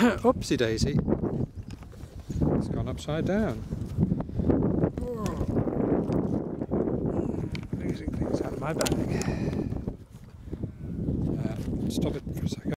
Oopsie daisy. It's gone upside down. Losing things out of my bag. Stop it for a second.